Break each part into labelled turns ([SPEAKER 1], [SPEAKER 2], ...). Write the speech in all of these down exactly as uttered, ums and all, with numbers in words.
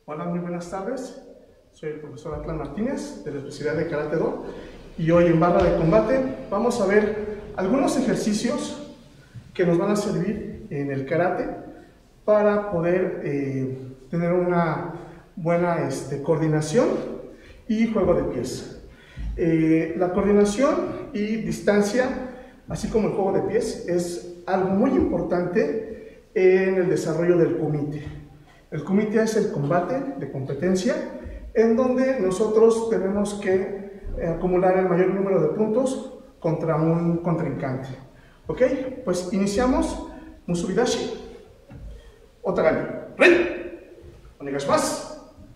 [SPEAKER 1] Hola, muy buenas tardes. Soy el profesor Atlan Martínez de la especialidad de Karate Do y hoy en barra de combate vamos a ver algunos ejercicios que nos van a servir en el karate para poder eh, tener una buena este, coordinación y juego de pies. Eh, la coordinación y distancia, así como el juego de pies, es algo muy importante en el desarrollo del kumite. El kumite es el combate de competencia en donde nosotros tenemos que eh, acumular el mayor número de puntos contra un contrincante. ¿Ok? Pues iniciamos Musubidashi. Otagani. ¡Ren! Onegashimasu.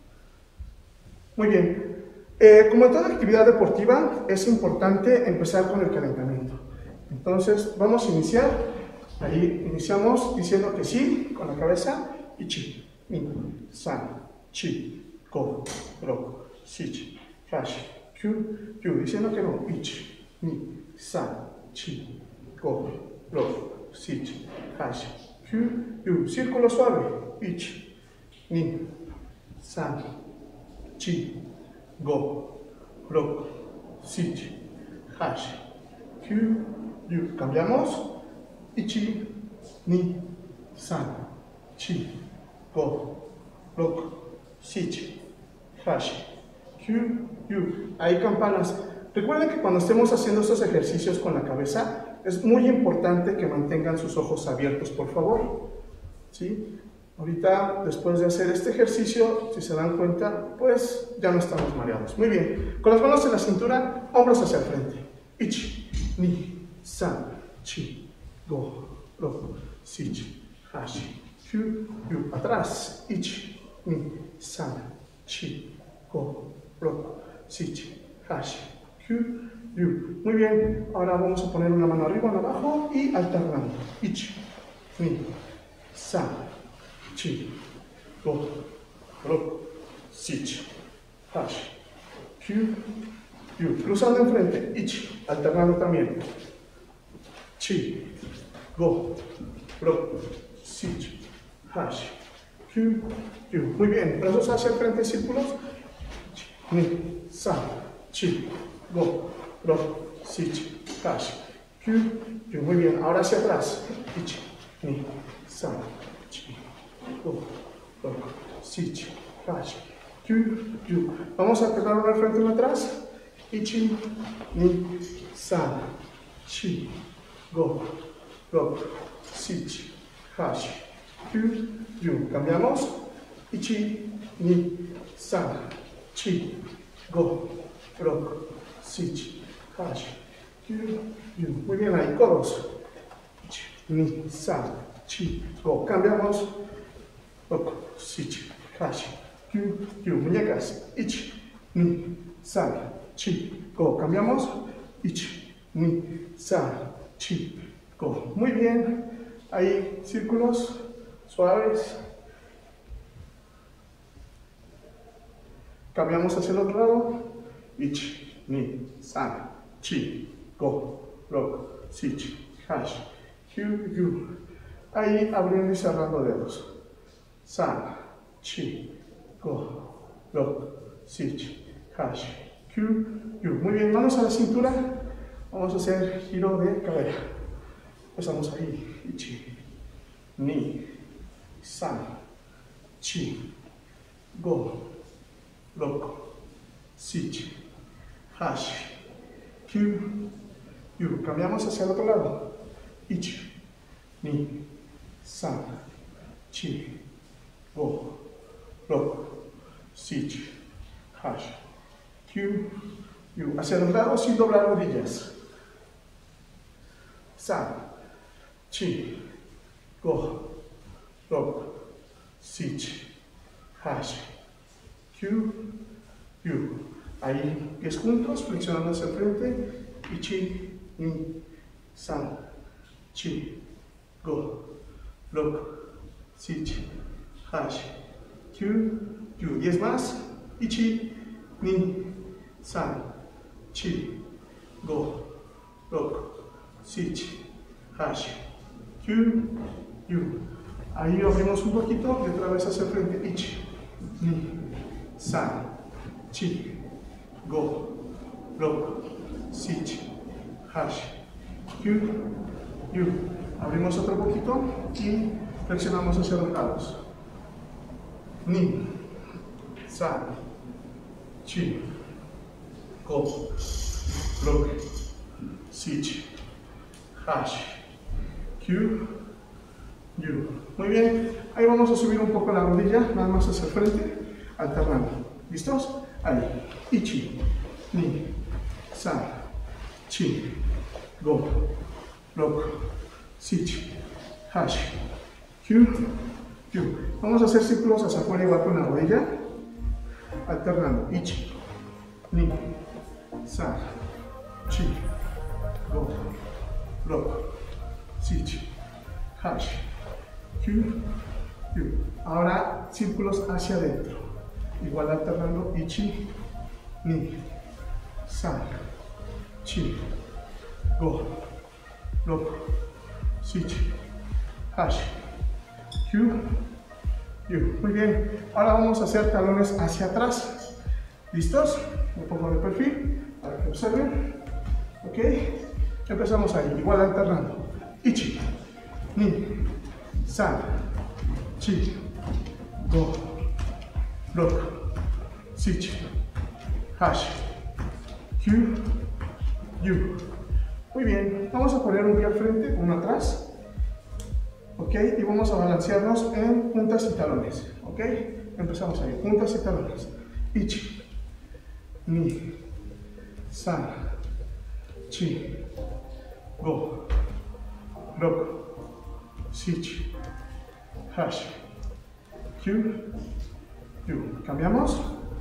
[SPEAKER 1] Muy bien. Eh, como en toda actividad deportiva, es importante empezar con el calentamiento. Entonces, vamos a iniciar. Ahí iniciamos diciendo que sí, con la cabeza. Ichi, ni, san, chi, go, ro, shichi, hashi, kyu, kyu. Diciendo que no. Ichi, ni, san, chi, go, ro, shichi, hashi, kyu, kyu. Círculo suave. Ichi, ni, san, chi, go, ro, shichi, hashi, kyu, kyu. Cambiamos. Ichi, ni, san, chi, go, ro, shichi, hashi, kyu, kyu. Hay campanas. Recuerden que cuando estemos haciendo estos ejercicios con la cabeza, es muy importante que mantengan sus ojos abiertos, por favor. ¿Sí? Ahorita, después de hacer este ejercicio, si se dan cuenta, pues ya no estamos mareados. Muy bien. Con las manos en la cintura, hombros hacia el frente. Ichi, ni, san, chi, go, ro, shichi, hashi, kyu, kyu. Atrás. Ichi, ni, san, chi, go, ro, shichi, hashi, kyu, kyu. Muy bien. Ahora vamos a poner una mano arriba, una abajo y alternando. Ichi, ni, san, chi, go, ro, shichi, hashi, kyu, kyu. Cruzando enfrente. Ichi, alternando también. Chi, go, ro, shichi, hashi, kyu, kyu. Muy bien. Brazos hacia el frente, círculos. Ni, san, chi, go, ro, shichi, hashi, kyu, kyu. Muy bien. Ahora hacia atrás. Ichi, ni, san, chi, go, ro, shichi, hashi, kyu, kyu. Vamos a pegar uno al frente y uno atrás. Ichi, ni, san, chi, go, ro, shichi, hashi, kyu, kyu. Cambiamos. Ichi, ni, san, chi, go, ro, shichi, hashi, kyu, kyu. Muy bien, ahí, codos. Ichi, ni, san, chi, go. Cambiamos. Ro, shichi, hashi, kyu, kyu. Muñecas. Ichi, ni, san, chi, go. Cambiamos. Ichi, ni, san, chi, go. Muy bien. Ahí, círculos suaves. Cambiamos hacia el otro lado. Ichi, ni, san, chi, go, ro, shichi, hashi, kyu, kyu. Ahí abriendo y cerrando dedos. San, chi, go, ro, shichi, hashi, kyu, kyu. Muy bien, manos a la cintura. Vamos a hacer giro de cadera. Empezamos ahí. Ichi, ni, san, chi, go, ro, shichi, hashi, kyu, kyu. Cambiamos hacia el otro lado. Ichi, ni, san, chi, go, ro, shichi, hashi, kyu, kyu. Hacia los lados sin doblar rodillas. San, chi, go, ro, shichi, hashi, kyu, kyu. Ahí, pies juntos, flexionando hacia el frente. Ichi, ni, san, chi, go, ro, shichi, hashi, kyu, kyu. Diez más. Ichi, ni, san, chi, go, ro, shichi, hashi, kyu, kyu. Ahí abrimos un poquito y otra vez hacia el frente. Ichi, ni, san, chi, go, roku, shichi, hashi, kyu, yu. Abrimos otro poquito y flexionamos hacia los lados. Ni, san, chi, go, roku, shichi, hashi, kyu, yu. Muy bien, ahí vamos a subir un poco la rodilla, nada más hacia el frente, alternando. ¿Listos? Ahí. Ichi, ni, san, chi, go, roku, shichi, hashi, kyu, yu. Vamos a hacer círculos hacia afuera igual con la rodilla, alternando. Ichi, ni, san, chi, go, roku, shichi, hashi, kyu, yu. Ahora círculos hacia adentro, igual alternando. Ichi, ni, san, chi, go, roku, shichi, hashi, kyu, yu. Muy bien, ahora vamos a hacer talones hacia atrás. ¿Listos? Me pongo de perfil para que observen. Ok, empezamos ahí, igual alternando. Ichi, ni, san, chi, go, roku, shichi, hashi, kyu, yu. Muy bien, vamos a poner un pie al frente, uno atrás. Ok, y vamos a balancearnos en puntas y talones. Ok, empezamos ahí, puntas y talones. Ichi, ni, san, chi, go, roku, shichi, hashi, kyu, yu. Cambiamos.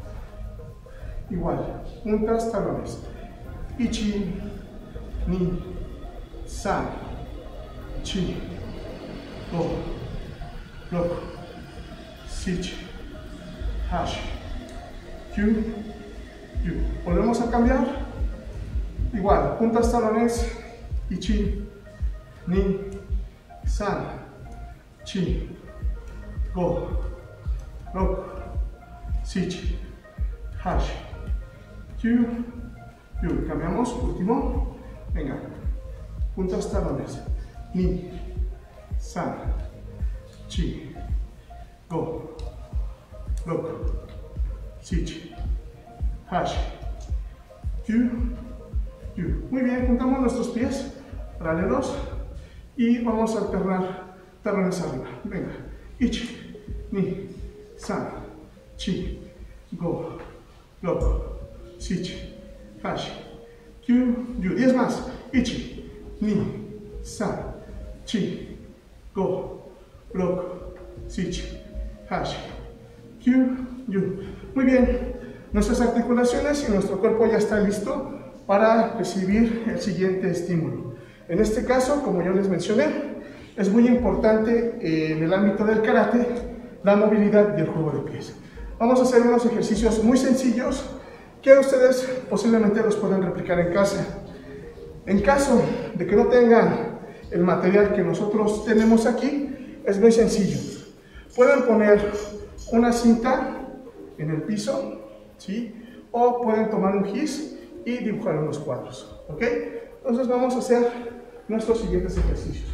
[SPEAKER 1] Igual, puntas, talones. Ichi, ni, san, chi, go, roku, shichi, hashi, kyu, yu. Volvemos a cambiar. Igual, puntas, talones. Ichi, ni, san, chi, go, roku, shichi, hashi, kyu, yu. Cambiamos. Último. Venga. Puntas, talones. Ni, san, chi, go, roku, shichi, hashi, kyu, yu. Muy bien, juntamos nuestros pies paralelos y vamos a alternar talones arriba. Venga. Ichi, ni, san, chi, go, roku, shichi, hashi, kyu, yu. diez más. Ichi, ni, san, chi, go, roku, shichi, hashi, kyu, yu. Muy bien, nuestras articulaciones y nuestro cuerpo ya está listo para recibir el siguiente estímulo. En este caso, como yo les mencioné, es muy importante eh, en el ámbito del karate la movilidad y el juego de pies. Vamos a hacer unos ejercicios muy sencillos que ustedes posiblemente los puedan replicar en casa. En caso de que no tengan el material que nosotros tenemos aquí, es muy sencillo. Pueden poner una cinta en el piso, ¿sí? O pueden tomar un gis y dibujar unos cuadros, ¿ok? Entonces vamos a hacer nuestros siguientes ejercicios.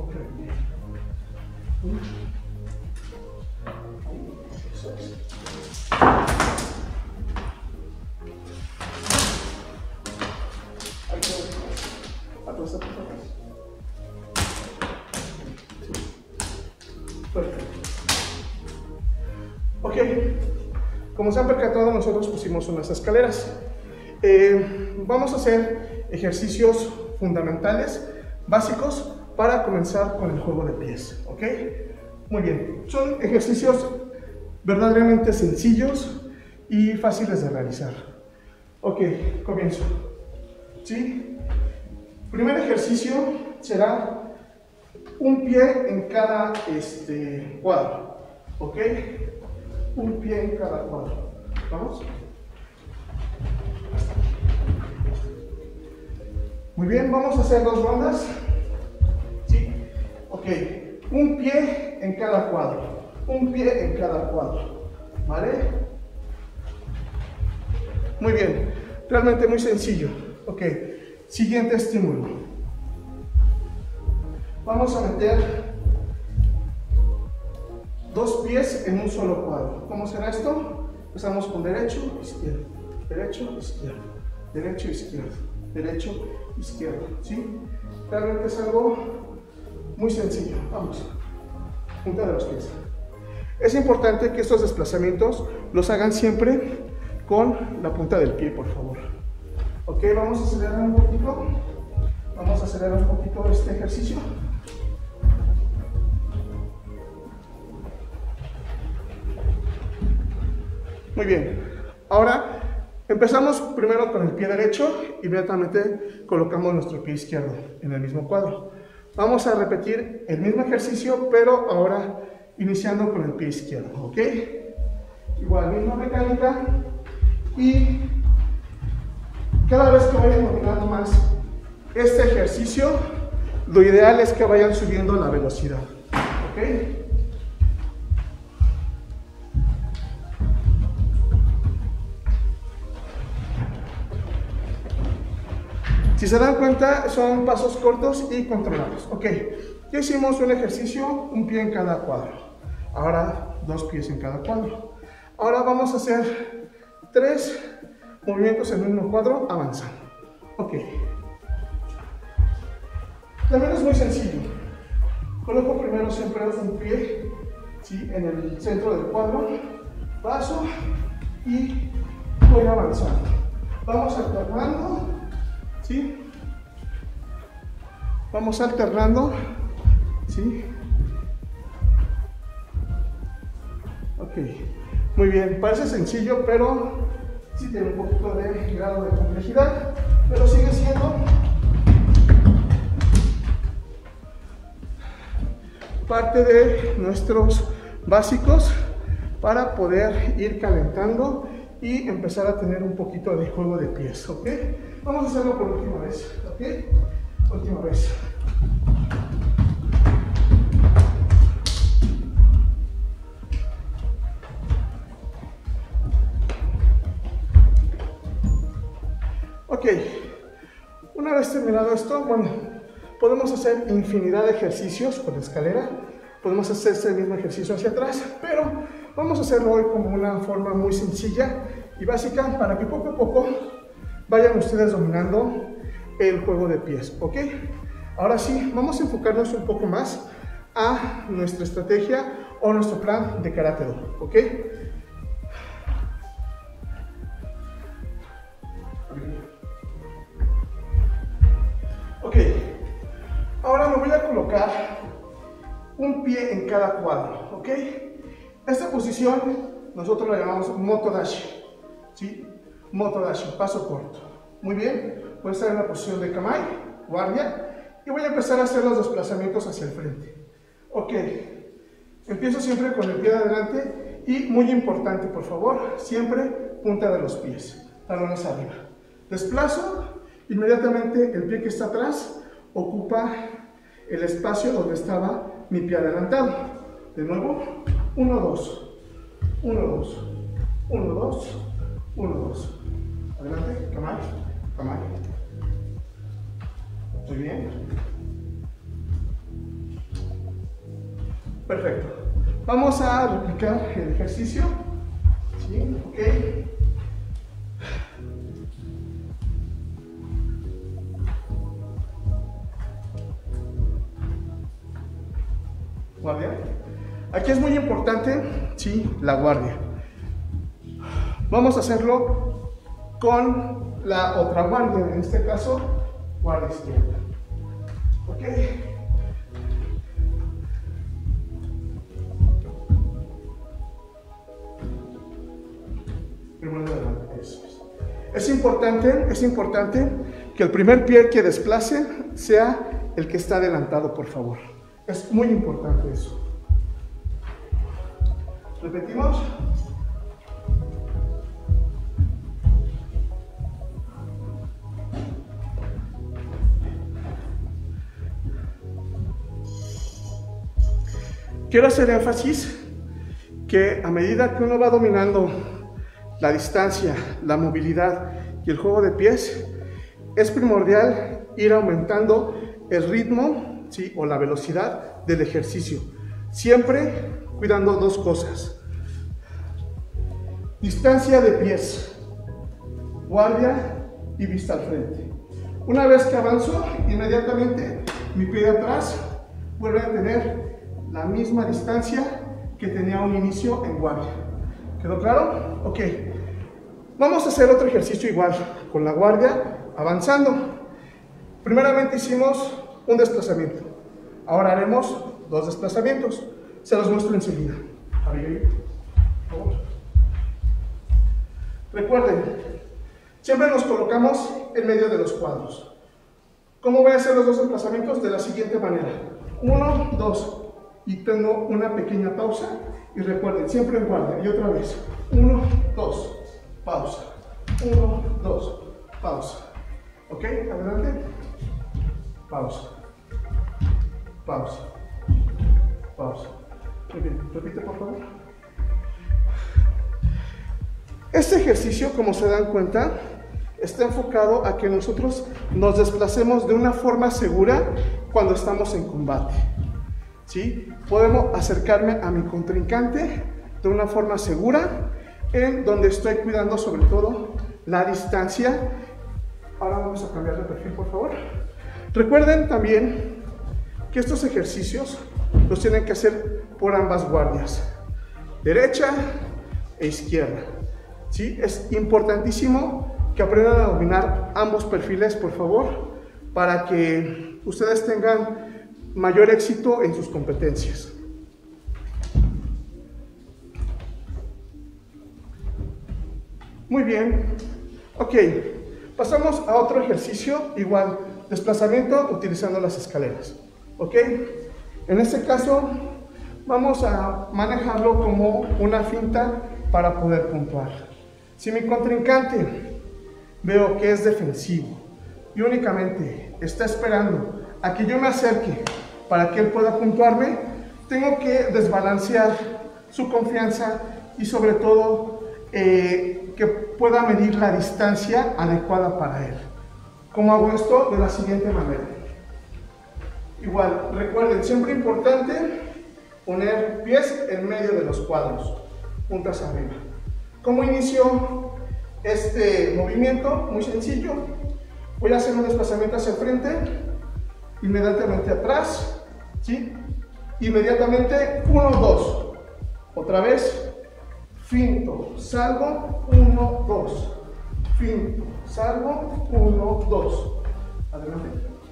[SPEAKER 1] Perfecto. Ok, como se han percatado, nosotros pusimos unas escaleras. Eh, vamos a hacer ejercicios fundamentales, básicos, para comenzar con el juego de pies. Ok, muy bien. Son ejercicios verdaderamente sencillos y fáciles de realizar. Ok, comienzo. ¿Sí? Primer ejercicio será un pie en cada este, cuadro. ¿Ok? Un pie en cada cuadro. ¿Vamos? Muy bien, vamos a hacer dos rondas. ¿Sí? Ok. Un pie en cada cuadro. Un pie en cada cuadro. ¿vale? Muy bien, realmente muy sencillo. Ok, siguiente estímulo. Vamos a meter dos pies en un solo cuadro. ¿Cómo será esto? Empezamos con derecho, izquierdo, derecho, izquierdo, derecho, izquierdo, derecho, izquierdo, ¿sí? Realmente es algo muy sencillo. Vamos, punta de los pies. Es importante que estos desplazamientos los hagan siempre con la punta del pie, por favor. Ok, vamos a acelerar un poquito. Vamos a acelerar un poquito este ejercicio. Muy bien. Ahora empezamos primero con el pie derecho. Inmediatamente colocamos nuestro pie izquierdo en el mismo cuadro. Vamos a repetir el mismo ejercicio, pero ahora iniciando con el pie izquierdo. Ok. Igual, misma mecánica. Y cada vez que vayan dominando más este ejercicio, lo ideal es que vayan subiendo la velocidad. ¿Ok? Si se dan cuenta, son pasos cortos y controlados. Ok, ya hicimos un ejercicio, un pie en cada cuadro. Ahora, dos pies en cada cuadro. Ahora vamos a hacer tres movimientos en el mismo cuadro avanzando. Ok. También es muy sencillo. Coloco primero siempre un pie, ¿sí?, en el centro del cuadro. Paso y voy avanzando. Vamos alternando, ¿sí? Vamos alternando, ¿sí? Ok. Muy bien. Parece sencillo, pero sí tiene un poquito de grado de complejidad, pero sigue siendo parte de nuestros básicos para poder ir calentando y empezar a tener un poquito de juego de pies, ¿ok? Vamos a hacerlo por última vez, ¿ok? Última vez. Ok, una vez terminado esto, bueno, podemos hacer infinidad de ejercicios con la escalera, podemos hacer ese mismo ejercicio hacia atrás, pero vamos a hacerlo hoy como una forma muy sencilla y básica para que poco a poco vayan ustedes dominando el juego de pies, ¿ok? Ahora sí, vamos a enfocarnos un poco más a nuestra estrategia o nuestro plan de Karate Do, ¿ok? Ok, ahora me voy a colocar un pie en cada cuadro, ¿ok? Esta posición nosotros la llamamos Motodashi, ¿sí? Motodashi, paso corto. Muy bien, voy a estar en la posición de Kamae, guardia, y voy a empezar a hacer los desplazamientos hacia el frente. Ok, empiezo siempre con el pie de adelante y muy importante, por favor, siempre punta de los pies, talones arriba. Desplazo. Inmediatamente el pie que está atrás ocupa el espacio donde estaba mi pie adelantado. De nuevo, uno, dos, uno, dos, uno, dos, uno, dos. Adelante, Kamae, Kamae. Muy bien. Perfecto. Vamos a replicar el ejercicio. ¿Sí? Ok. Guardia. Aquí es muy importante, sí, la guardia. Vamos a hacerlo con la otra guardia, en este caso, guardia izquierda. Ok. Primero de adelante, eso es. Es importante, es importante que el primer pie que desplace sea el que está adelantado, por favor. Es muy importante eso. Repetimos. Quiero hacer énfasis que a medida que uno va dominando la distancia, la movilidad y el juego de pies, es primordial ir aumentando el ritmo, ¿sí?, o la velocidad del ejercicio, siempre cuidando dos cosas: distancia de pies, guardia y vista al frente. Una vez que avanzo, inmediatamente mi pie de atrás vuelve a tener la misma distancia que tenía un inicio en guardia. ¿Quedó claro? Ok. Vamos a hacer otro ejercicio igual, con la guardia, avanzando. Primeramente hicimos un desplazamiento. Ahora haremos dos desplazamientos. Se los muestro enseguida. Por favor. Recuerden, siempre nos colocamos en medio de los cuadros. ¿Cómo voy a hacer los dos desplazamientos? De la siguiente manera. Uno, dos. Y tengo una pequeña pausa. Y recuerden, siempre en guardia. Y otra vez. Uno, dos. Pausa. Uno, dos. Pausa. ¿Ok? Adelante. Pausa. Pausa. Pausa. Muy bien. Repite, por favor. Este ejercicio, como se dan cuenta, está enfocado a que nosotros nos desplacemos de una forma segura cuando estamos en combate. ¿Sí? Podemos acercarme a mi contrincante de una forma segura, en donde estoy cuidando sobre todo la distancia. Ahora vamos a cambiar de perfil, por favor. Recuerden también que estos ejercicios los tienen que hacer por ambas guardias, derecha e izquierda. ¿Sí? Es importantísimo que aprendan a dominar ambos perfiles, por favor, para que ustedes tengan mayor éxito en sus competencias. Muy bien. Ok, pasamos a otro ejercicio, igual, desplazamiento utilizando las escaleras. Ok, en este caso vamos a manejarlo como una finta para poder puntuar. Si mi contrincante veo que es defensivo y únicamente está esperando a que yo me acerque para que él pueda puntuarme, tengo que desbalancear su confianza y sobre todo eh, que pueda medir la distancia adecuada para él. ¿Cómo hago esto? De la siguiente manera. Igual, recuerden, siempre importante poner pies en medio de los cuadros, puntas arriba. ¿Cómo inicio este movimiento? Muy sencillo. Voy a hacer un desplazamiento hacia el frente, inmediatamente atrás, ¿sí? Inmediatamente uno, dos. Otra vez, finto, salgo, uno, dos. Finto, salgo, uno, dos. Adelante.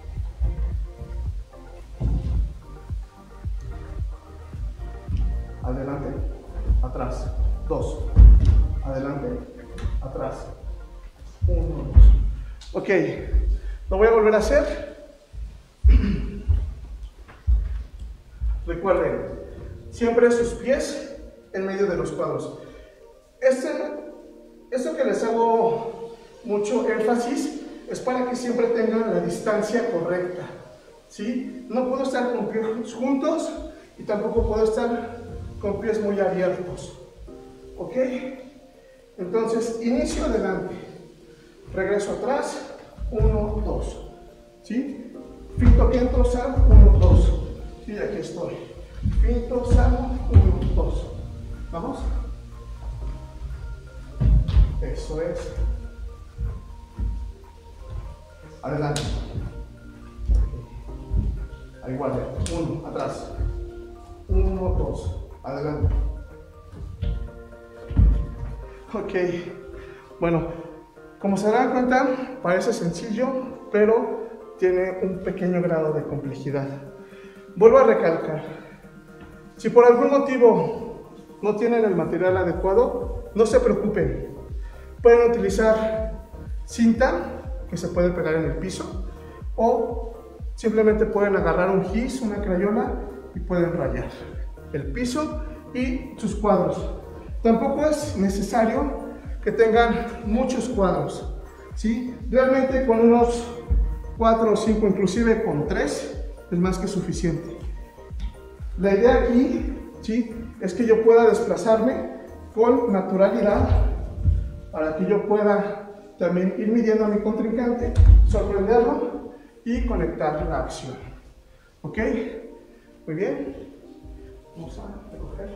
[SPEAKER 1] Adelante, atrás, dos. Adelante, atrás, uno, dos. Ok, lo voy a volver a hacer. Recuerden, siempre sus pies en medio de los cuadros. Este, esto que les hago mucho énfasis es para que siempre tengan la distancia correcta, ¿sí? No puedo estar con pies juntos y tampoco puedo estar con pies muy abiertos. ¿Ok? Entonces, inicio adelante, regreso atrás, uno, dos. ¿Sí? Finto, entro, salgo, uno, dos. Sí, aquí estoy. Finto, salgo, uno, dos. ¿Vamos? Eso es. Adelante. Ahí guardia. Uno, atrás. Uno, dos. Adelante. Ok. Bueno, como se dan cuenta, parece sencillo, pero tiene un pequeño grado de complejidad. Vuelvo a recalcar. Si por algún motivo no tienen el material adecuado, no se preocupen. Pueden utilizar cinta que se puede pegar en el piso, o simplemente pueden agarrar un gis, una crayola, y pueden rayar el piso y sus cuadros. Tampoco es necesario que tengan muchos cuadros, ¿sí? Realmente con unos cuatro o cinco, inclusive con tres, es más que suficiente. La idea aquí, ¿sí?, es que yo pueda desplazarme con naturalidad para que yo pueda también ir midiendo a mi contrincante, sorprenderlo y conectar la acción. ¿Ok? Muy bien. Vamos a recoger.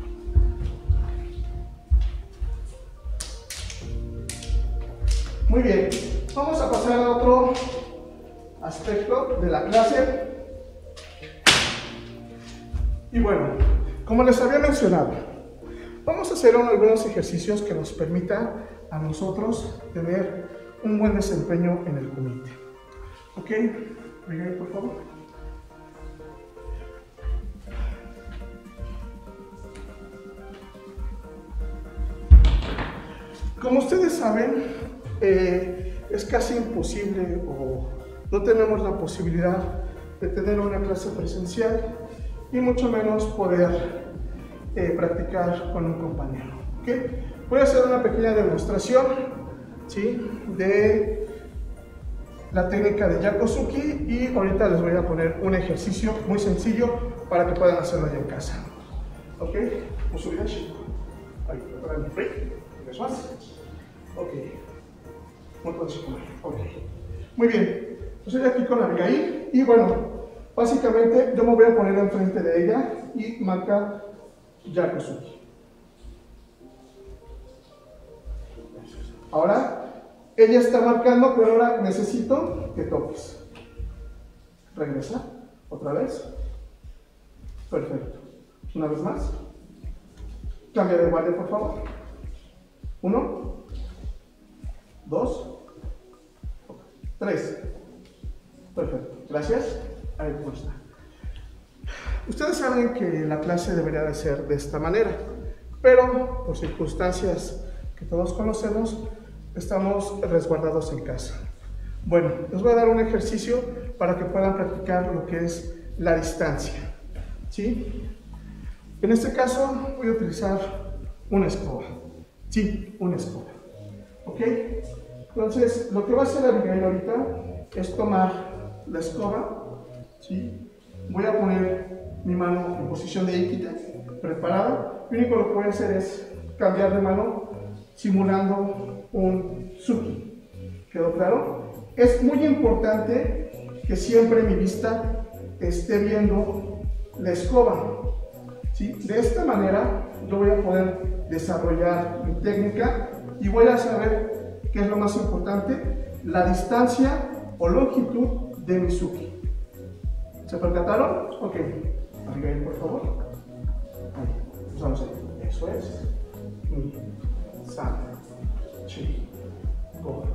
[SPEAKER 1] Muy bien. Vamos a pasar a otro aspecto de la clase. Y bueno, como les había mencionado, vamos a hacer algunos ejercicios que nos permitan a nosotros tener un buen desempeño en el kumite. ¿Ok? Venga, por favor. Como ustedes saben, eh, es casi imposible o no tenemos la posibilidad de tener una clase presencial y mucho menos poder eh, practicar con un compañero. ¿Okay? Voy a hacer una pequeña demostración, ¿sí?, de la técnica de Yakosuki y ahorita les voy a poner un ejercicio muy sencillo para que puedan hacerlo allá en casa. ¿Ok? Ok. Ok. Muy bien. Estoy aquí con Abigail y bueno, básicamente yo me voy a poner enfrente de ella y marcar Yakosuki. Ahora, ella está marcando, pero ahora necesito que toques. Regresa, otra vez. Perfecto. Una vez más. Cambia de guardia, por favor. Uno, dos, tres. Perfecto. Gracias. Ahí está. Ustedes saben que la clase debería de ser de esta manera, pero por circunstancias que todos conocemos, estamos resguardados en casa. Bueno, les voy a dar un ejercicio para que puedan practicar lo que es la distancia, ¿sí? En este caso voy a utilizar una escoba, sí, una escoba, ¿ok? Entonces, lo que va a hacer Abigail ahorita es tomar la escoba, ¿sí? Voy a poner mi mano en posición de Ikite, preparada. Lo único que voy a hacer es cambiar de mano simulando un Tsuki. ¿Quedó claro? Es muy importante que siempre mi vista esté viendo la escoba, ¿sí? De esta manera yo voy a poder desarrollar mi técnica y voy a saber qué es lo más importante, la distancia o longitud de mi Tsuki. ¿Se percataron? Ok. Abigail, por favor. Ahí. Vamos a ver. Eso es. San. Chi. Go.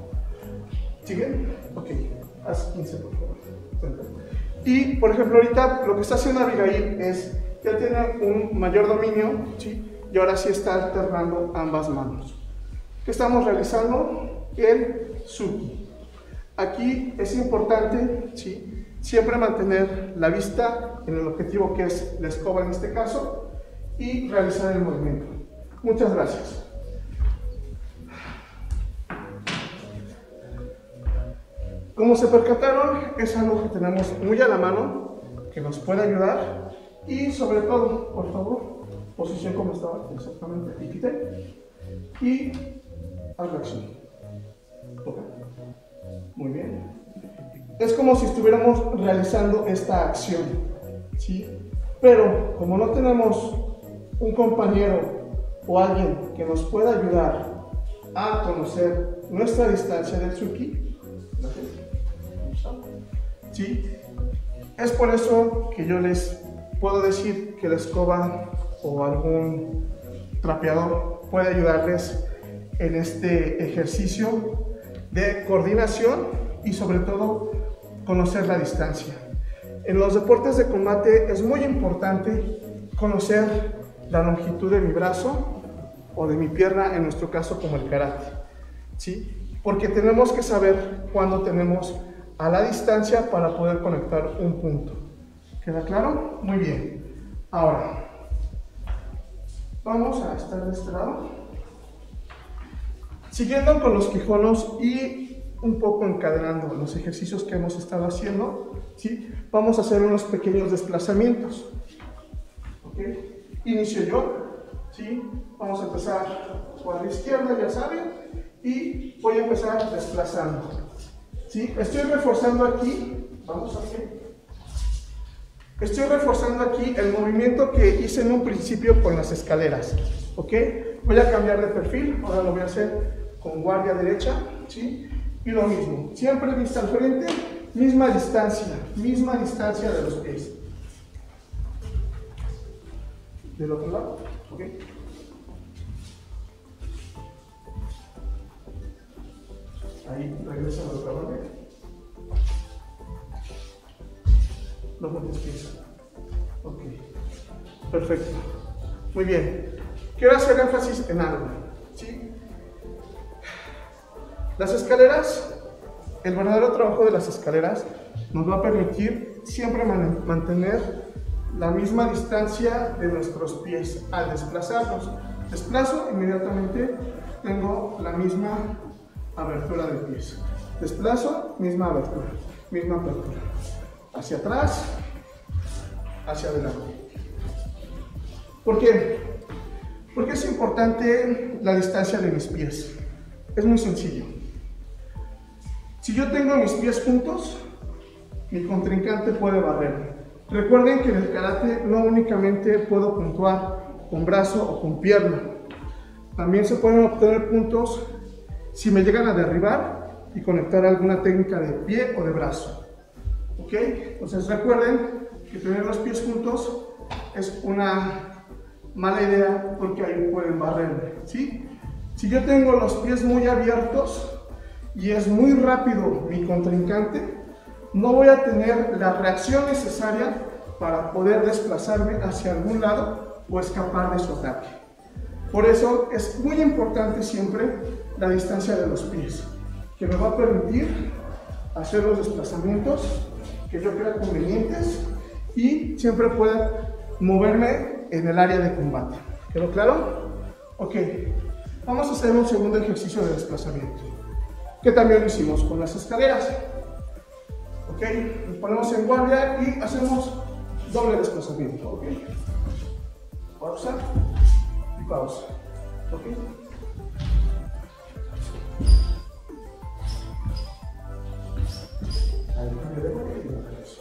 [SPEAKER 1] ¿Siguen? Ok. Haz quince, por favor. Y, por ejemplo, ahorita lo que está haciendo Abigail es, ya tiene un mayor dominio, ¿sí? Y ahora sí está alternando ambas manos. ¿Qué estamos realizando? El Tsuki. Aquí es importante, ¿sí?, siempre mantener la vista en el objetivo que es la escoba en este caso y realizar el movimiento. Muchas gracias. Como se percataron, es algo que tenemos muy a la mano, que nos puede ayudar y sobre todo, por favor, posición como estaba, exactamente, y quité y haz la acción. Okay. Muy bien. Es como si estuviéramos realizando esta acción, ¿sí? Pero como no tenemos un compañero o alguien que nos pueda ayudar a conocer nuestra distancia del Tsuki, ¿sí?, es por eso que yo les puedo decir que la escoba o algún trapeador puede ayudarles en este ejercicio de coordinación y sobre todo conocer la distancia. En los deportes de combate es muy importante conocer la longitud de mi brazo o de mi pierna, en nuestro caso como el karate, ¿sí? Porque tenemos que saber cuándo tenemos a la distancia para poder conectar un punto. ¿Queda claro? Muy bien. Ahora, vamos a estar de este lado. Siguiendo con los quijonos y un poco encadenando los ejercicios que hemos estado haciendo, ¿sí?, vamos a hacer unos pequeños desplazamientos. ¿Okay? inicio yo, ¿sí? Vamos a empezar por la izquierda, ya saben, y voy a empezar desplazando, ¿sí? Estoy reforzando aquí, vamos a ver, estoy reforzando aquí el movimiento que hice en un principio con las escaleras, ¿ok? Voy a cambiar de perfil, ahora lo voy a hacer con guardia derecha, ¿sí? Y lo mismo, siempre vista al frente, misma distancia, misma distancia de los pies. Del otro lado, ¿ok? Ahí regresa a la otra manera. Los montes pies. Ok. Perfecto. Muy bien. Quiero hacer énfasis en algo, ¿sí? Las escaleras, el verdadero trabajo de las escaleras nos va a permitir siempre man mantener la misma distancia de nuestros pies al desplazarnos. Desplazo, inmediatamente tengo la misma abertura de pies. Desplazo, misma abertura, misma apertura. Hacia atrás, hacia adelante. ¿Por qué? Porque es importante la distancia de mis pies. Es muy sencillo. Si yo tengo mis pies juntos, mi contrincante puede barrerme. Recuerden que en el karate no únicamente puedo puntuar con brazo o con pierna. También se pueden obtener puntos si me llegan a derribar y conectar alguna técnica de pie o de brazo. ¿Ok? Entonces recuerden que tener los pies juntos es una mala idea porque ahí pueden barrerme, ¿sí? Si yo tengo los pies muy abiertos y es muy rápido mi contrincante, no voy a tener la reacción necesaria para poder desplazarme hacia algún lado o escapar de su ataque. Por eso es muy importante siempre la distancia de los pies, que me va a permitir hacer los desplazamientos que yo crea convenientes y siempre pueda moverme en el área de combate. ¿Quedó claro? Ok, vamos a hacer un segundo ejercicio de desplazamiento, que también lo hicimos con las escaleras. Ok, nos ponemos en guardia y hacemos doble desplazamiento. Ok, pausa y pausa. Ok, ahí cambio de guardia y de regreso.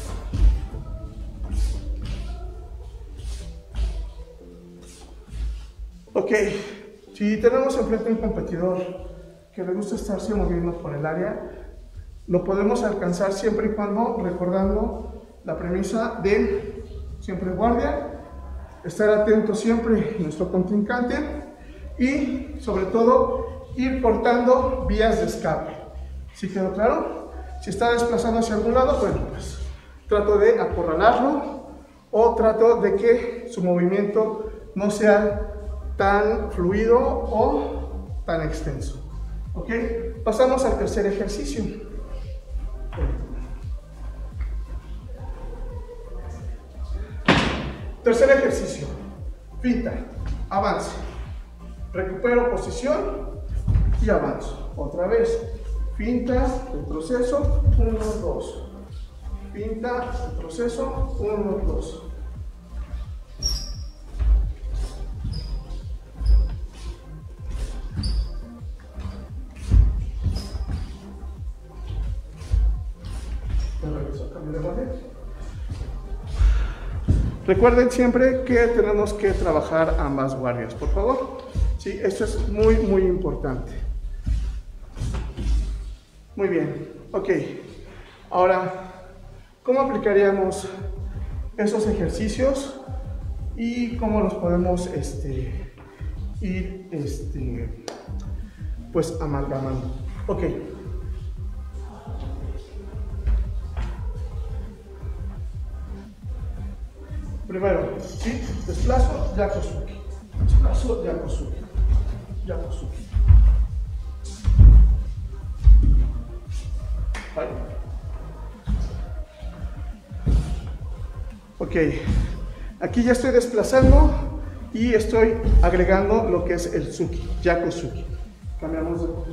[SPEAKER 1] Ok, si tenemos enfrente un competidor que le gusta estarse moviendo por el área, lo podemos alcanzar siempre y cuando recordando la premisa de siempre guardia, estar atento siempre a nuestro contrincante y sobre todo ir cortando vías de escape. ¿Sí quedó claro? Si está desplazando hacia algún lado, bueno, pues trato de acorralarlo o trato de que su movimiento no sea tan fluido o tan extenso. ¿Ok? Pasamos al tercer ejercicio. Tercer ejercicio. Finta, avance. Recupero posición y avanzo. Otra vez. Finta, retroceso, uno, dos. Finta, retroceso, uno, dos. Recuerden siempre que tenemos que trabajar ambas guardias, por favor. Sí, esto es muy, muy importante. Muy bien, ok. Ahora, ¿cómo aplicaríamos esos ejercicios y cómo los podemos este, ir este, pues amalgamando? Ok. Primero, ¿sí? Desplazo, Yakusuki. Desplazo, Yakusuki. Yakusuki. Ahí. Ok, aquí ya estoy desplazando y estoy agregando lo que es el Suki, Yakusuki. Cambiamos de color.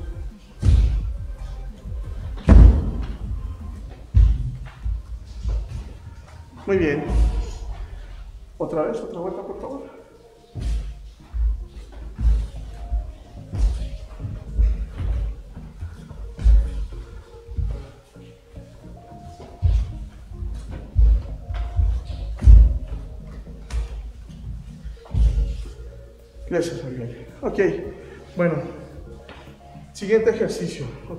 [SPEAKER 1] Muy bien. Otra vez, otra vuelta, por favor. Gracias, Miguel. Ok, bueno, siguiente ejercicio, ok.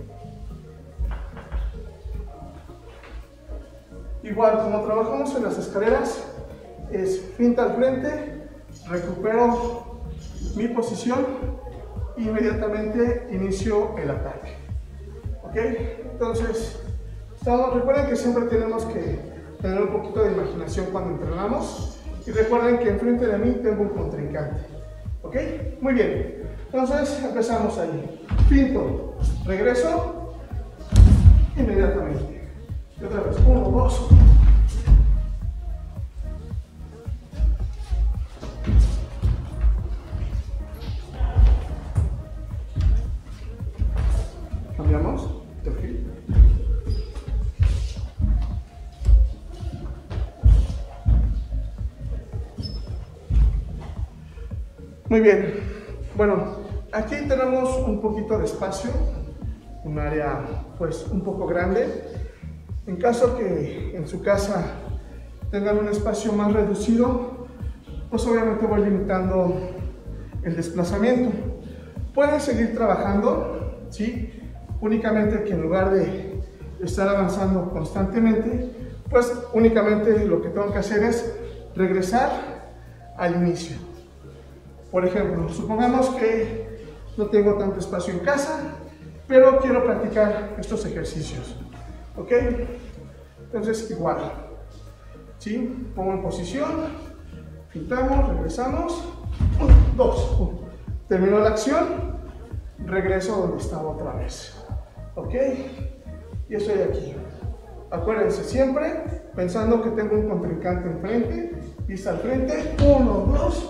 [SPEAKER 1] Igual, como trabajamos en las escaleras, es finta al frente, recupero mi posición, inmediatamente inicio el ataque, ok. Entonces, estamos, recuerden que siempre tenemos que tener un poquito de imaginación cuando entrenamos. Y recuerden que enfrente de mí tengo un contrincante. ¿Ok? Muy bien. Entonces empezamos ahí. Finto, regreso, inmediatamente. Y otra vez. Uno, dos. Cambiamos. Perfil. Muy bien, bueno, aquí tenemos un poquito de espacio, un área pues un poco grande. En caso que en su casa tengan un espacio más reducido, pues obviamente voy limitando el desplazamiento. Pueden seguir trabajando, ¿sí? Únicamente que en lugar de estar avanzando constantemente, pues únicamente lo que tengo que hacer es regresar al inicio. Por ejemplo, supongamos que no tengo tanto espacio en casa, pero quiero practicar estos ejercicios, ¿ok? Entonces, igual, ¿sí? Pongo en posición, pintamos, regresamos, uno, dos, uno. Terminó la acción, regreso donde estaba otra vez, ¿ok? Y estoy aquí. Acuérdense siempre, pensando que tengo un contrincante enfrente, vista al frente, uno, dos,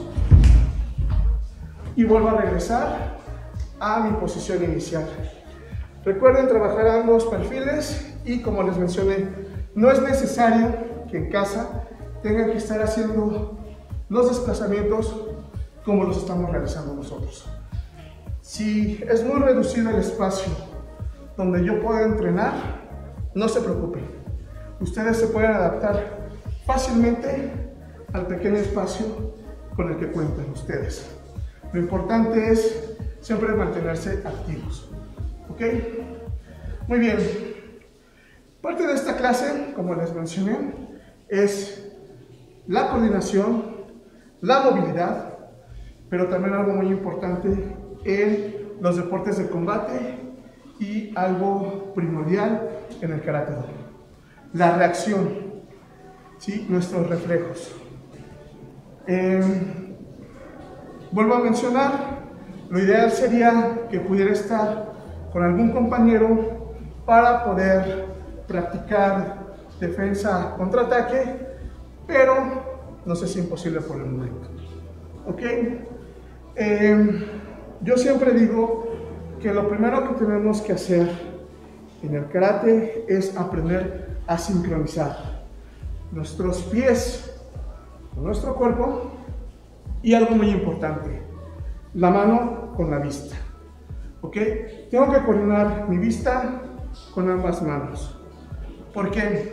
[SPEAKER 1] y vuelvo a regresar a mi posición inicial. Recuerden trabajar ambos perfiles y, como les mencioné, no es necesario que en casa tengan que estar haciendo los desplazamientos como los estamos realizando nosotros. Si es muy reducido el espacio donde yo puedo entrenar, no se preocupen. Ustedes se pueden adaptar fácilmente al pequeño espacio con el que cuentan ustedes. Lo importante es siempre mantenerse activos, ¿ok? Muy bien. Parte de esta clase, como les mencioné, es la coordinación, la movilidad, pero también algo muy importante en los deportes de combate y algo primordial en el karate do, la reacción, ¿sí? Nuestros reflejos. Eh, Vuelvo a mencionar, lo ideal sería que pudiera estar con algún compañero para poder practicar defensa contra ataque, pero no sé si es imposible por el momento. ¿Ok? Eh, yo siempre digo que lo primero que tenemos que hacer en el karate es aprender a sincronizar nuestros pies con nuestro cuerpo. Y algo muy importante, la mano con la vista, ¿ok? Tengo que coordinar mi vista con ambas manos, porque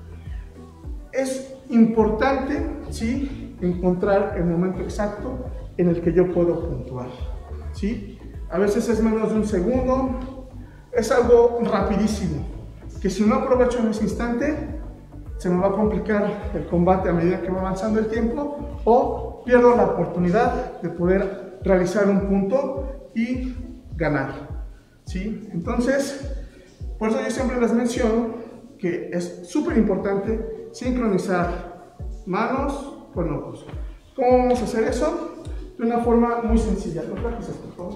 [SPEAKER 1] es importante, ¿sí?, encontrar el momento exacto en el que yo puedo puntuar, ¿sí? A veces es menos de un segundo, es algo rapidísimo, que si no aprovecho en ese instante, se me va a complicar el combate a medida que va avanzando el tiempo, o pierdo la oportunidad de poder realizar un punto y ganar, ¿sí? Entonces, por eso yo siempre les menciono que es súper importante sincronizar manos con ojos. ¿Cómo vamos a hacer eso? De una forma muy sencilla. ¿Lo trajes, por favor?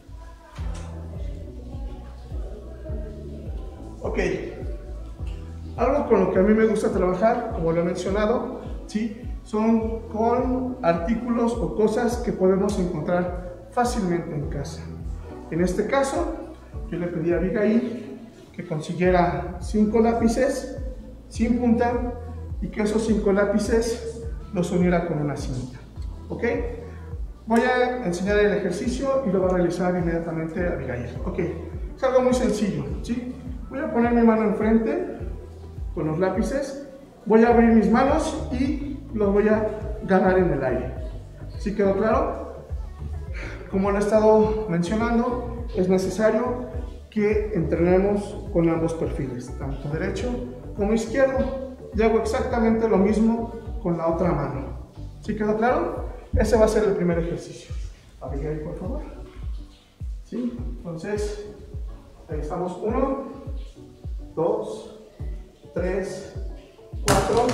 [SPEAKER 1] Ok. Algo con lo que a mí me gusta trabajar, como lo he mencionado, ¿sí?, son con artículos o cosas que podemos encontrar fácilmente en casa. En este caso, yo le pedí a Abigail que consiguiera cinco lápices sin punta y que esos cinco lápices los uniera con una cinta. ¿Ok? Voy a enseñar el ejercicio y lo va a realizar inmediatamente Abigail. Ok, es algo muy sencillo, ¿sí? Voy a poner mi mano enfrente con los lápices, voy a abrir mis manos y los voy a agarrar en el aire. ¿Sí quedó claro? Como lo he estado mencionando, es necesario que entrenemos con ambos perfiles, tanto derecho como izquierdo. Y hago exactamente lo mismo con la otra mano. ¿Sí quedó claro? Ese va a ser el primer ejercicio. Abigail, por favor. ¿Sí? Entonces, ahí estamos. Uno, dos, tres, cuatro,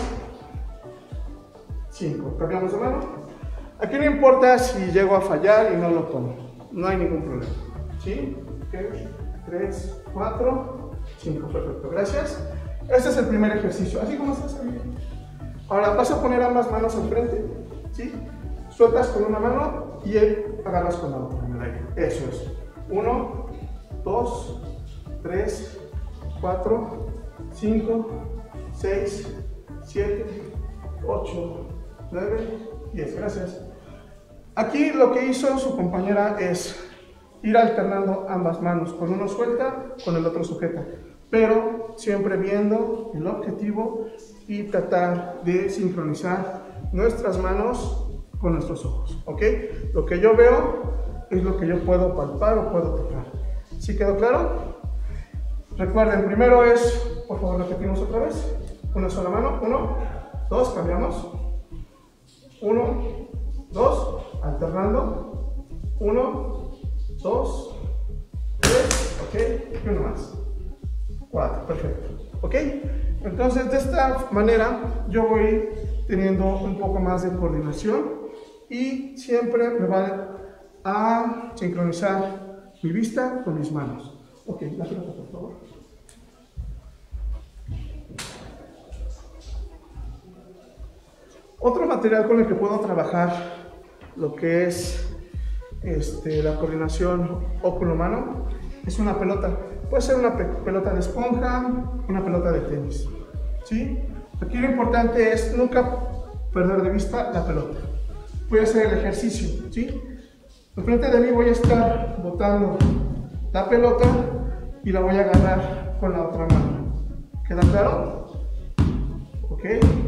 [SPEAKER 1] cinco. Cambiamos de mano. Aquí no importa si llego a fallar y no lo tomo. No hay ningún problema. ¿Sí? Okay. tres, cuatro, cinco. Perfecto. Gracias. Este es el primer ejercicio. Así como estás, Abigail. Ahora vas a poner ambas manos enfrente. ¿Sí? Sueltas con una mano y agarras con la otra en el aire. Eso es. Uno, dos, tres, cuatro, cinco, seis, siete, ocho, nueve, diez. Gracias. Aquí lo que hizo su compañera es ir alternando ambas manos. Con uno suelta, con el otro sujeta. Pero siempre viendo el objetivo y tratar de sincronizar nuestras manos con nuestros ojos, ¿ok? Lo que yo veo es lo que yo puedo palpar o puedo tocar. ¿Sí quedó claro? Recuerden, primero es, por favor, repetimos otra vez. Una sola mano, uno, dos, cambiamos. Uno, dos, alternando. Uno, dos, tres, ok, y uno más. Cuatro, perfecto, ok. Entonces, de esta manera, yo voy teniendo un poco más de coordinación y siempre me va a sincronizar mi vista con mis manos. Ok, la pelota, por favor. Otro material con el que puedo trabajar lo que es este, la coordinación óculo-mano es una pelota. Puede ser una pe pelota de esponja, una pelota de tenis. ¿Sí? Aquí lo importante es nunca perder de vista la pelota. Voy a hacer el ejercicio, ¿sí? Enfrente de mí voy a estar botando la pelota y la voy a agarrar con la otra mano. ¿Queda claro? Ok.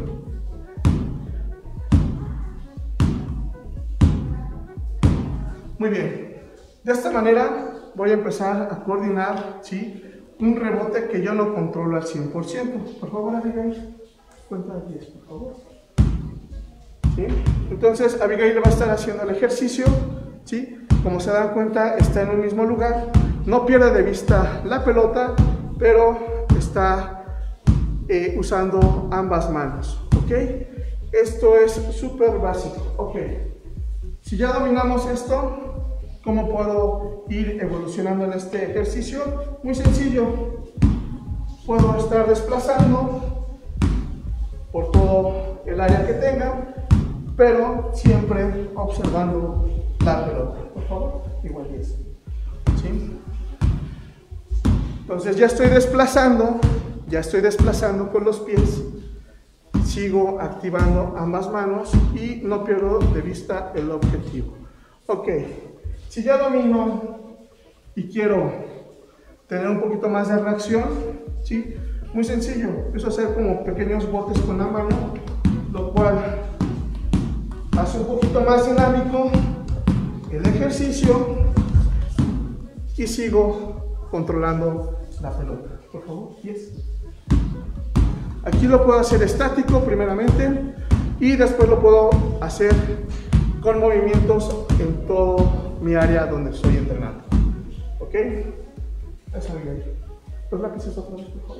[SPEAKER 1] Muy bien. De esta manera voy a empezar a coordinar, ¿sí?, un rebote que yo no controlo al cien por ciento. Por favor, Abigail, cuenta de diez, por favor. ¿Sí? Entonces, Abigail va a estar haciendo el ejercicio, ¿sí? Como se dan cuenta, está en un mismo lugar, no pierde de vista la pelota, pero está eh, usando ambas manos, ¿ok? Esto es súper básico, ¿ok? Si ya dominamos esto, ¿cómo puedo ir evolucionando en este ejercicio? Muy sencillo. Puedo estar desplazando por todo el área que tenga, pero siempre observando la pelota. Por favor, igual que eso. ¿Sí? Entonces ya estoy desplazando, ya estoy desplazando con los pies. Sigo activando ambas manos y no pierdo de vista el objetivo. Ok. Si ya domino y quiero tener un poquito más de reacción, ¿sí? Muy sencillo, empiezo a hacer como pequeños botes con la mano, lo cual hace un poquito más dinámico el ejercicio y sigo controlando la pelota. Por favor, yes. Aquí lo puedo hacer estático primeramente y después lo puedo hacer con movimientos en todo mi área donde estoy entrenando. ¿Ok? Eso muy bien. Los lápices otra vez, por favor.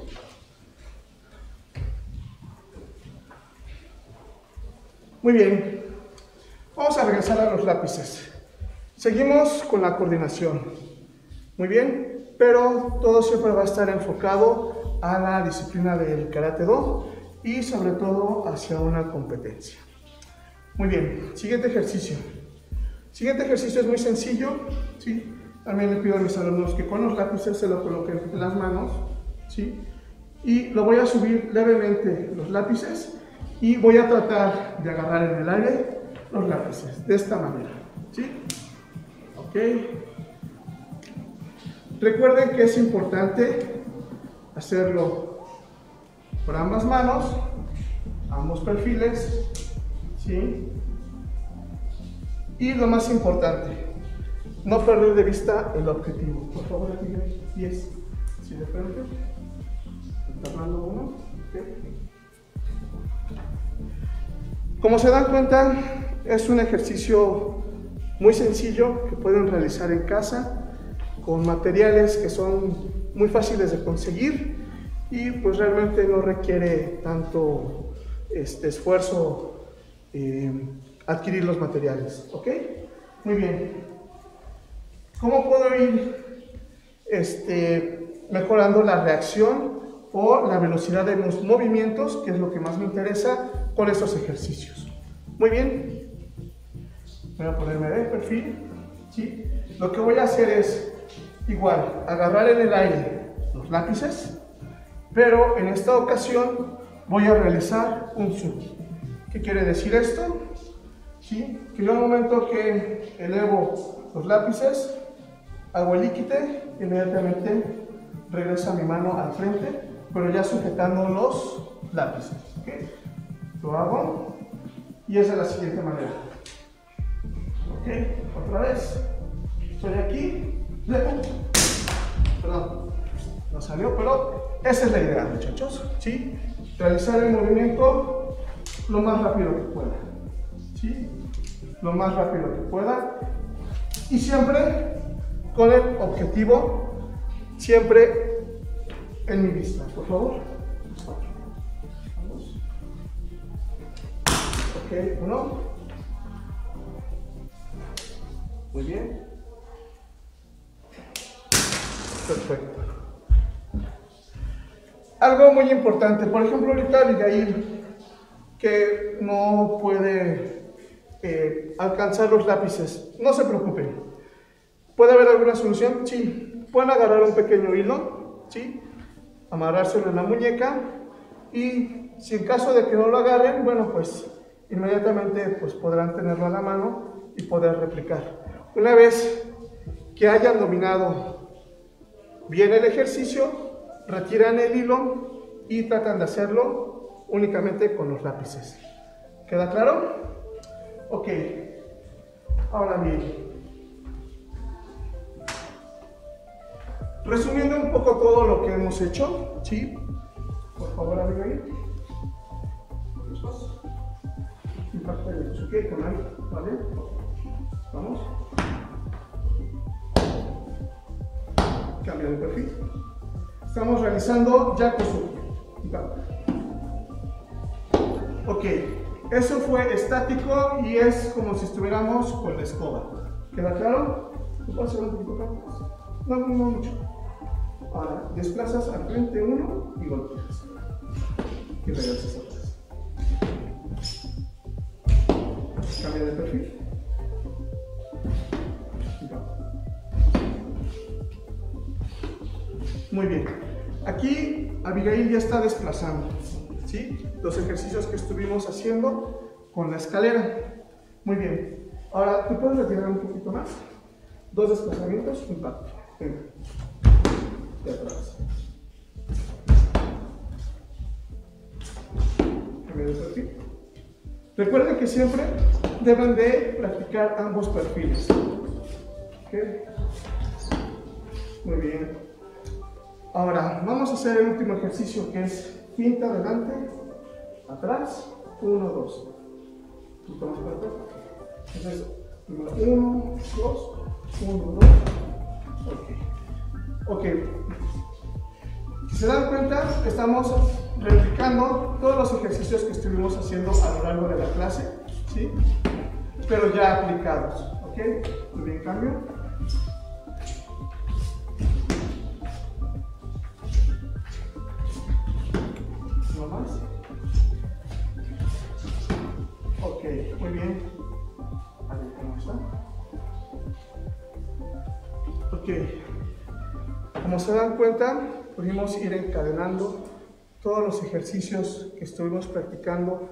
[SPEAKER 1] Muy bien. Vamos a regresar a los lápices. Seguimos con la coordinación. Muy bien, pero todo siempre va a estar enfocado a la disciplina del Karate-Do y sobre todo hacia una competencia. Muy bien, siguiente ejercicio. Siguiente ejercicio es muy sencillo, ¿sí? También le pido a mis alumnos que con los lápices se lo coloquen en las manos, ¿sí? Y lo voy a subir levemente los lápices y voy a tratar de agarrar en el aire los lápices, de esta manera, ¿sí? Ok. Recuerden que es importante hacerlo por ambas manos, ambos perfiles, ¿sí? Y lo más importante, no perder de vista el objetivo. Por favor, aquí pies, ¿sí? De frente, alternando uno. Okay. Como se dan cuenta, es un ejercicio muy sencillo que pueden realizar en casa con materiales que son muy fáciles de conseguir y pues realmente no requiere tanto este, esfuerzo eh, adquirir los materiales, ¿ok? Muy bien. ¿Cómo puedo ir este, mejorando la reacción o la velocidad de los movimientos, que es lo que más me interesa, con estos ejercicios? Muy bien. Voy a ponerme de perfil, ¿sí? Lo que voy a hacer es igual, agarrar en el aire los lápices, pero en esta ocasión voy a realizar un zoom. ¿Qué quiere decir esto? ¿Sí? Que yo al momento que elevo los lápices, hago el íquite, inmediatamente regresa mi mano al frente, pero ya sujetando los lápices. ¿Okay? Lo hago y es de la siguiente manera. Ok, otra vez. Estoy aquí. Perdón, no salió, pero esa es la idea, muchachos, ¿sí? Realizar el movimiento lo más rápido que pueda, ¿sí? Lo más rápido que pueda y siempre con el objetivo, siempre en mi vista, por favor. Vamos. Ok, uno. Muy bien. Perfecto. Algo muy importante, por ejemplo, ahorita Abigail, que no puede eh, alcanzar los lápices, no se preocupen. ¿Puede haber alguna solución? Sí. Pueden agarrar un pequeño hilo, ¿sí? Amarrárselo en la muñeca y si en caso de que no lo agarren, bueno, pues inmediatamente pues, podrán tenerlo a la mano y poder replicar. Una vez que hayan dominado bien el ejercicio, retiran el hilo y tratan de hacerlo únicamente con los lápices. ¿Queda claro? Ok. Ahora bien, resumiendo un poco todo lo que hemos hecho, ¿sí? Por favor, Abigail. Impacta el Tsuke con ahí, ¿vale? Vamos. Cambio de perfil. Estamos realizando Yakuzuki. Ok, eso fue estático y es como si estuviéramos con la escoba. ¿Queda claro? ¿Puedo hacer un poquito más? No, no, no mucho. Ahora, desplazas al frente uno y golpeas. Y regresas atrás. Cambia de perfil. Muy bien. Aquí Abigail ya está desplazando, ¿sí? Los ejercicios que estuvimos haciendo con la escalera. Muy bien. Ahora, ¿te puedes retirar un poquito más? Dos desplazamientos, impacto. Venga. De atrás. Cambio de perfil. Recuerden que siempre deben de practicar ambos perfiles. ¿Okay? Muy bien. Ahora, vamos a hacer el último ejercicio que es finta adelante, atrás, uno, dos. Un poquito más para atrás. Entonces, uno, dos, uno, dos. Ok. Ok. Si se dan cuenta, estamos replicando todos los ejercicios que estuvimos haciendo a lo largo de la clase, ¿sí? Pero ya aplicados. Ok. Muy bien, cambio. Más. Ok, muy bien. A ver cómo está. Ok. Como se dan cuenta, pudimos ir encadenando todos los ejercicios que estuvimos practicando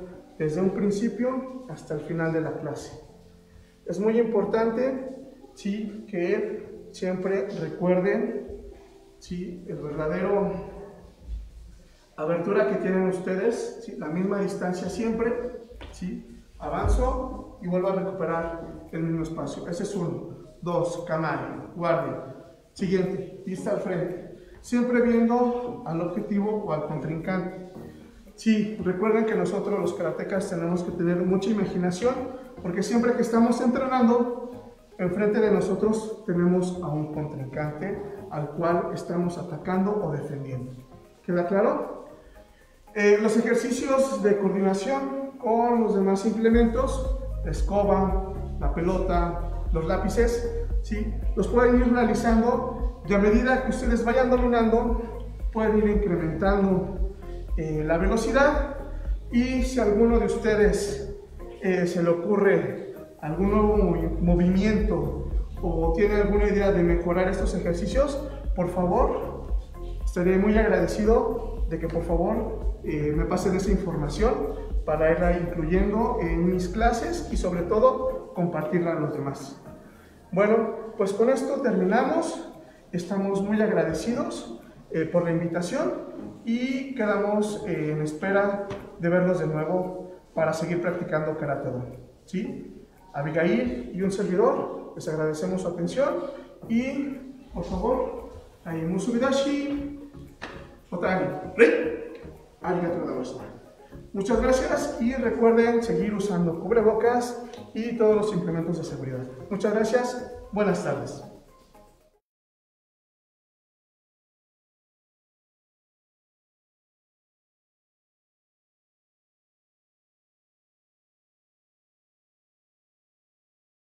[SPEAKER 1] desde un principio hasta el final de la clase. Es muy importante, ¿sí?, que siempre recuerden, ¿sí?, el verdadero abertura que tienen ustedes, ¿sí?, la misma distancia siempre, ¿sí?, avanzo y vuelvo a recuperar el mismo espacio. Ese es uno. Dos, camario, guardia. Siguiente, vista al frente. Siempre viendo al objetivo o al contrincante. Sí, recuerden que nosotros los karatecas tenemos que tener mucha imaginación, porque siempre que estamos entrenando, enfrente de nosotros tenemos a un contrincante al cual estamos atacando o defendiendo. ¿Queda claro? Eh, los ejercicios de coordinación con los demás implementos, la escoba, la pelota, los lápices, ¿sí?, los pueden ir realizando y a medida que ustedes vayan dominando, pueden ir incrementando eh, la velocidad, y si a alguno de ustedes eh, se le ocurre algún nuevo movimiento o tiene alguna idea de mejorar estos ejercicios, por favor, estaré muy agradecido de que por favor eh, me pasen esa información para irla incluyendo en mis clases y sobre todo compartirla a los demás. Bueno, pues con esto terminamos. Estamos muy agradecidos eh, por la invitación y quedamos eh, en espera de verlos de nuevo para seguir practicando Karate Do. ¿Sí? Abigail y un servidor, les agradecemos su atención y, por favor, ahí Musubidashi, Otani, Rei, arigatou gozaimasu. Muchas gracias y recuerden seguir usando cubrebocas y todos los implementos de seguridad. Muchas gracias, buenas tardes.